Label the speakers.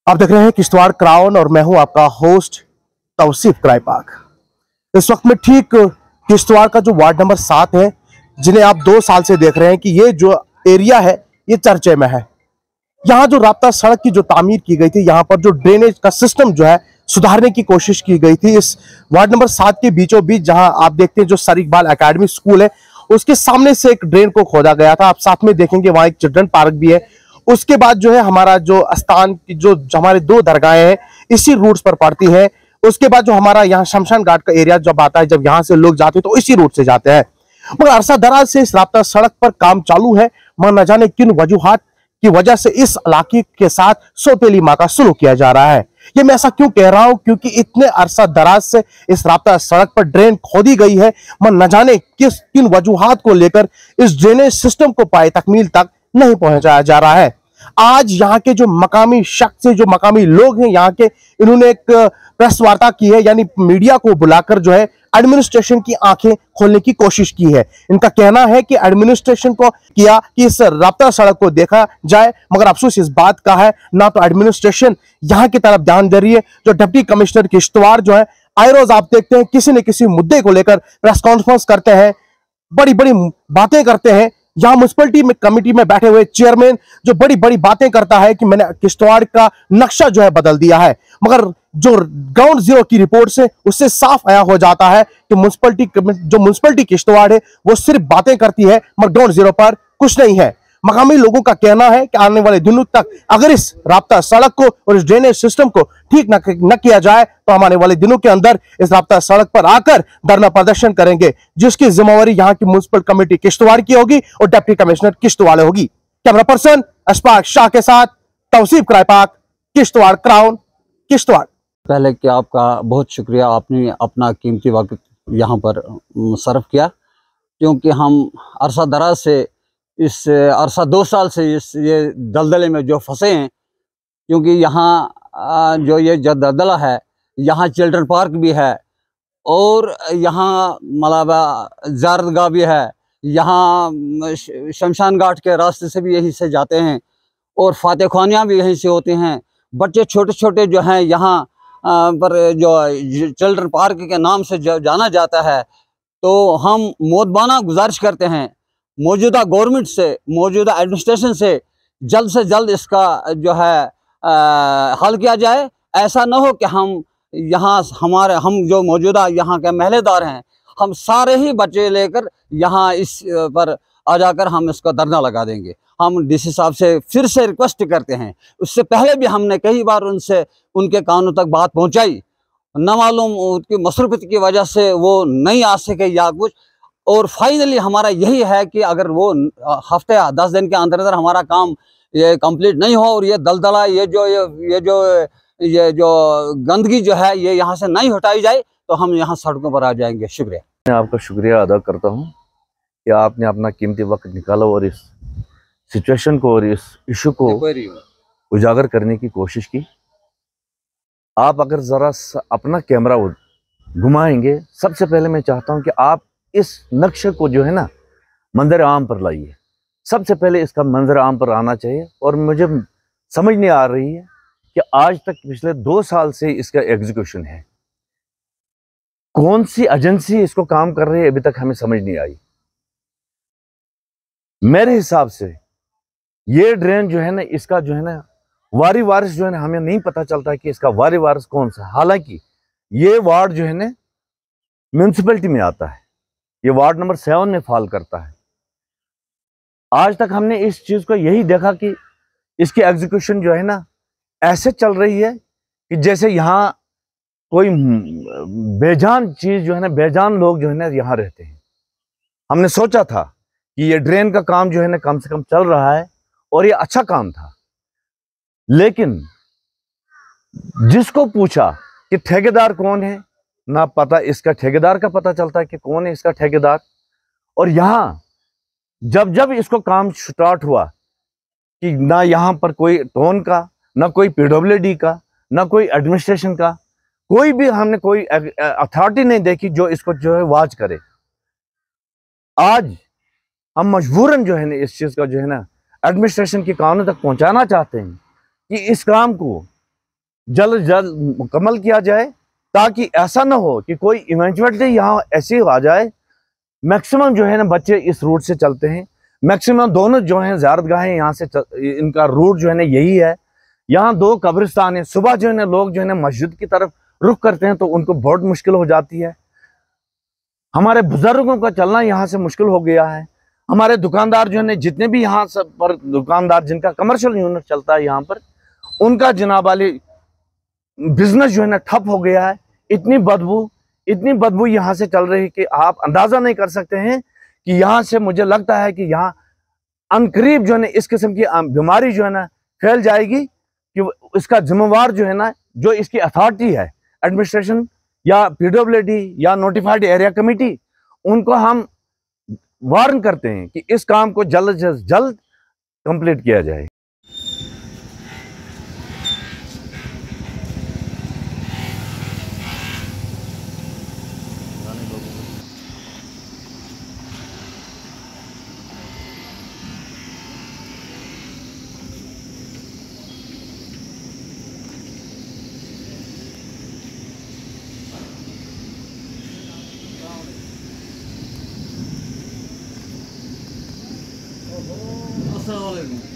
Speaker 1: आप देख रहे हैं किश्तवाड़ क्राउन और मैं हूं आपका होस्ट तौसीफ क्राई पाक। इस वक्त में ठीक किश्तवाड़ का जो वार्ड नंबर 7 है, जिन्हें आप 2 साल से देख रहे हैं कि ये जो एरिया है ये चर्चे में है। यहाँ जो राब्ता सड़क की जो तामीर की गई थी, यहाँ पर जो ड्रेनेज का सिस्टम जो है सुधारने की कोशिश की गई थी। इस वार्ड नंबर 7 के बीचों बीच जहां आप देखते हैं जो सर इकबाल एकेडमी स्कूल है, उसके सामने से एक ड्रेन को खोदा गया था। आप साथ में देखेंगे वहां एक चिल्ड्रन पार्क भी है। उसके बाद जो है हमारा जो स्थान की जो हमारे 2 दरगाहें हैं इसी रूट्स पर पड़ती है। उसके बाद जो हमारा यहाँ शमशान घाट का एरिया जब आता है, जब यहाँ से लोग जाते हैं तो इसी रूट से जाते हैं। मगर अरसा दराज से इस राब्ता सड़क पर काम चालू है, मगर न जाने किन वजूहात की वजह से इस इलाके के साथ सौतेली माँ का सुलूक किया जा रहा है। ये मैं ऐसा क्यों कह रहा हूं, क्योंकि इतने अरसा दराज से इस राब्ता सड़क पर ड्रेन खोदी गई है, मगर न जाने किन वजूहात को लेकर इस ड्रेनेज सिस्टम को पाए तकमील तक नहीं पहुंचाया जा रहा है। आज यहाँ के जो मकामी शख्स है, जो मकामी लोग हैं यहाँ के, इन्होंने एक प्रेस वार्ता की है, यानी मीडिया को बुलाकर जो है एडमिनिस्ट्रेशन की आंखें खोलने की कोशिश की है। इनका कहना है कि एडमिनिस्ट्रेशन को किया कि इस राब्ता सड़क को देखा जाए, मगर अफसोस इस बात का है ना तो एडमिनिस्ट्रेशन यहाँ की तरफ ध्यान दे रही है। जो डिप्टी कमिश्नर किश्तवाड़ जो है, आए रोज आप देखते हैं किसी न किसी मुद्दे को लेकर प्रेस कॉन्फ्रेंस करते हैं, बड़ी बड़ी बातें करते हैं। यहाँ म्युनिसिपलिटी में कमेटी में बैठे हुए चेयरमैन जो बड़ी बड़ी बातें करता है कि मैंने किश्तवाड़ का नक्शा जो है बदल दिया है, मगर जो ग्राउंड जीरो की रिपोर्ट से उससे साफ आया हो जाता है कि म्युनिसिपलिटी किश्तवाड़ है वो सिर्फ बातें करती है, मगर ग्राउंड जीरो पर कुछ नहीं है। मकामी लोगों का कहना है कि आने वाले दिनों तक अगर इस राब्ता सड़क को और इस ड्रेनेज सिस्टम को ठीक न किया जाए तो हम आने वाले दिनों के अंदर इस राब्ता सड़क पर आकर धरना प्रदर्शन करेंगे, जिसकी जिम्मेवारी यहाँ की म्युनिसिपल कमेटी किश्तवाड़ की होगी और डिप्टी कमिश्नर किश्तवाड़ होगी। कैमरा पर्सन अशफाक शाह के साथ तौसीफ क्राई पाक, किश्तवाड़ क्राउन, किश्तवाड़।
Speaker 2: पहले कि आपका बहुत शुक्रिया, आपने अपना कीमती वक्त यहाँ पर सर्व किया, क्योंकि हम अरसा दराज से इस अरसा 2 साल से ये दलदले में जो फंसे हैं, क्योंकि यहाँ जो ये जो दलदला है, यहाँ चिल्ड्रन पार्क भी है और यहाँ मलाबा ज़ारतगाह भी है, यहाँ शमशान घाट के रास्ते से भी यहीं से जाते हैं और फातह खानियाँ भी यहीं से होते हैं। बच्चे छोटे छोटे जो हैं यहाँ पर जो चिल्ड्रन पार्क के नाम से जाना जाता है, तो हम मोदबाना गुजारिश करते हैं मौजूदा गवर्नमेंट से, मौजूदा एडमिनिस्ट्रेशन से जल्द इसका जो है हल किया जाए। ऐसा न हो कि हम यहाँ हम जो मौजूदा यहाँ के महलेदार हैं, हम सारे ही बच्चे लेकर यहाँ इस पर आ जाकर हम इसका धरना लगा देंगे। हम डीसी साहब से फिर से रिक्वेस्ट करते हैं, उससे पहले भी हमने कई बार उनके कानों तक बात पहुँचाई, न मालूम उसकी मसरूफियत की वजह से वो नहीं आ सके या कुछ। और फाइनली हमारा यही है कि अगर वो हफ्ते 10 दिन के अंदर हमारा काम ये कंप्लीट नहीं हो और ये दलदला ये जो गंदगी जो है ये यहाँ से नहीं हटाई जाए, तो हम यहाँ सड़कों पर आ जाएंगे। शुक्रिया।
Speaker 3: मैं आपका शुक्रिया अदा करता हूँ कि आपने अपना कीमती वक्त निकाला और इस सिचुएशन को और इस इशू को उजागर करने की कोशिश की। आप अगर ज़रा अपना कैमरा घुमाएंगे, सबसे पहले मैं चाहता हूँ कि आप इस नक्शे को जो है ना मंजर आम पर लाइए। सबसे पहले इसका मंजर आम पर आना चाहिए। और मुझे समझ नहीं आ रही है कि आज तक पिछले 2 साल से इसका एग्जीक्यूशन है, कौन सी एजेंसी इसको काम कर रही है, अभी तक हमें समझ नहीं आई। मेरे हिसाब से ये ड्रेन जो है ना, इसका जो है ना वारी वारिस जो है ना, हमें नहीं पता चलता कि इसका वारी वारिस कौन सा। हालांकि ये वार्ड जो है ना म्यूनसिपैलिटी में आता है, ये वार्ड नंबर 7 में फॉल करता है। आज तक हमने इस चीज को यही देखा कि इसकी एग्जीक्यूशन जो है ना ऐसे चल रही है कि जैसे यहाँ कोई बेजान चीज जो है ना, बेजान लोग जो है ना यहाँ रहते हैं। हमने सोचा था कि ये ड्रेन का काम जो है ना कम से कम चल रहा है और ये अच्छा काम था, लेकिन जिसको पूछा कि ठेकेदार कौन है, ना पता इसका ठेकेदार का पता चलता है कि कौन है इसका ठेकेदार। और यहाँ जब इसको काम स्टार्ट हुआ कि ना यहाँ पर कोई टोन का, ना कोई पीडब्ल्यूडी का, ना कोई एडमिनिस्ट्रेशन का, कोई भी हमने कोई अथॉरिटी नहीं देखी जो इसको जो है वॉच करे। आज हम मजबूरन जो है ना इस चीज का जो है ना एडमिनिस्ट्रेशन के कानों तक पहुंचाना चाहते हैं कि इस काम को जल्द जल्द मुकम्मल किया जाए, ताकि ऐसा ना हो कि कोई इवेंचुअली यहाँ ऐसे आ जाए। मैक्सिमम जो है ना बच्चे इस रूट से चलते हैं, मैक्सिमम दोनों जो हैं ज़ियारतगाहें यहाँ से इनका रूट जो है ना यही है। यहाँ 2 कब्रिस्तान है। सुबह जो है ना लोग जो है ना मस्जिद की तरफ रुख करते हैं तो उनको बहुत मुश्किल हो जाती है। हमारे बुजुर्गों का चलना यहाँ से मुश्किल हो गया है। हमारे दुकानदार जो है ना जितने भी यहाँ सब पर दुकानदार जिनका कमर्शियल यूनिट चलता है यहाँ पर, उनका जनाब वाली बिजनेस जो है ना ठप हो गया है। इतनी बदबू यहाँ से चल रही है कि आप अंदाजा नहीं कर सकते हैं कि यहाँ से मुझे लगता है कि यहाँ अनकरीब जो है ना इस किस्म की बीमारी जो है ना फैल जाएगी कि इसका जिम्मेवार जो है ना, जो इसकी अथॉरिटी है, एडमिनिस्ट्रेशन या पीडब्ल्यूडी या नोटिफाइड एरिया कमेटी, उनको हम वार्न करते हैं कि इस काम को जल्द से जल्द कंप्लीट किया जाए।
Speaker 2: अस्सलाम वालेकुम।